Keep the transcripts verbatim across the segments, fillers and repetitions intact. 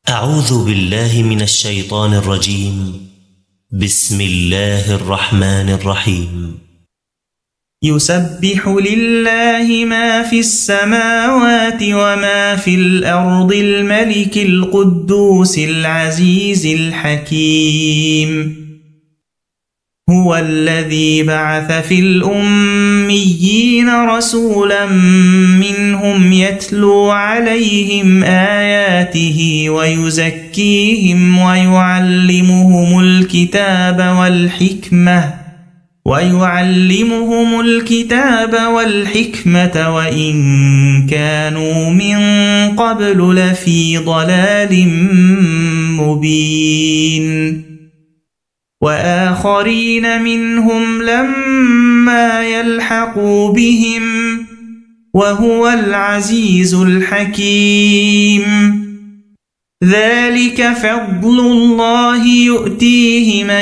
أعوذ بالله من الشيطان الرجيم. بسم الله الرحمن الرحيم. يسبح لله ما في السماوات وما في الأرض الملك القدوس العزيز الحكيم. هو الذي بعث في الأميين رسولا منهم يتلو عليهم آياته ويزكيهم ويعلمهم الكتاب والحكمة ويعلمهم الكتاب والحكمة وإن كانوا من قبل لفي ضلال مبين. وآخرين منهم لما يلحقوا بهم وهو العزيز الحكيم. ذلك فضل الله يؤتيه من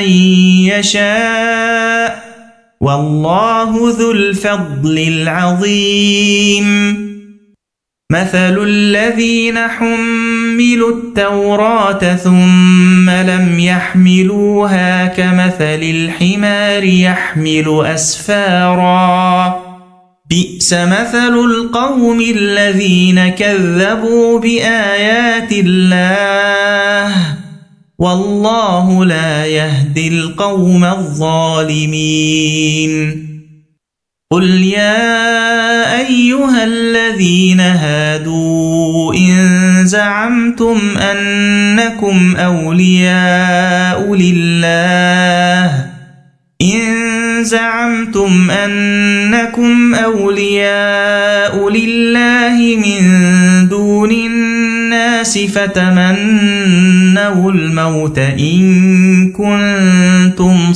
يشاء والله ذو الفضل العظيم. مثل الذين حملوا التوراة ثم لم يحملوها كمثل الحمار يحمل أسفارا بئس مثل القوم الذين كذبوا بآيات الله والله لا يهدي القوم الظالمين. قل يا أيها الذين هادوا إن زعمتم أنكم أولياء لله إن زعمتم أنكم أولياء لله من دون الناس فتمنوا الموت إن كنتم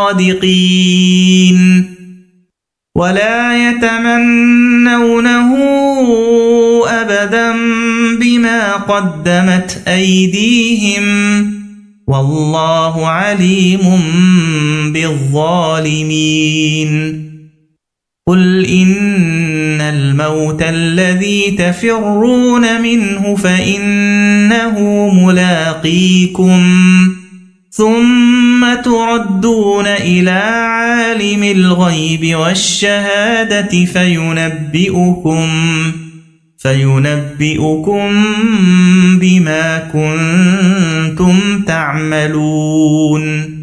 صادقين ولا يتمنونه أبدا بما قدمت أيديهم والله عليم بالظالمين. قل إن الموت الذي تفرون منه فإنه ملاقيكم ثم تردون إلى عالم الغيب والشهادة فينبئكم فينبئكم بما كنتم تعملون.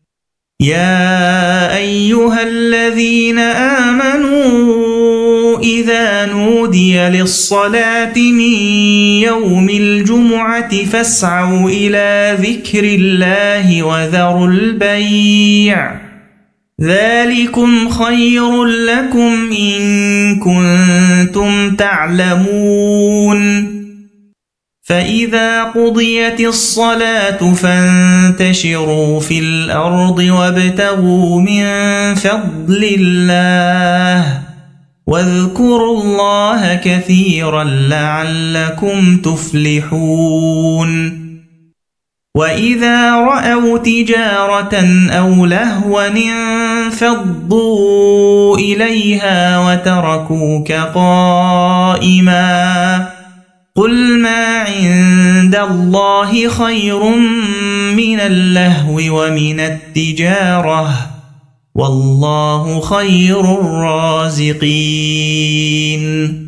يا أيها الذين آمنوا إذا نودي للصلاة من يوم الجمعة فاسعوا إلى ذكر الله وذروا البيع ذلكم خير لكم إن كنتم تعلمون. فإذا قضيت الصلاة فانتشروا في الأرض وابتغوا من فضل الله واذكروا الله كثيرا لعلكم تفلحون. وإذا رأوا تجارة أو لهوا انفضوا إليها وتركوك قائما قل ما عند الله خير من اللهو ومن التجارة والله خير الرازقين.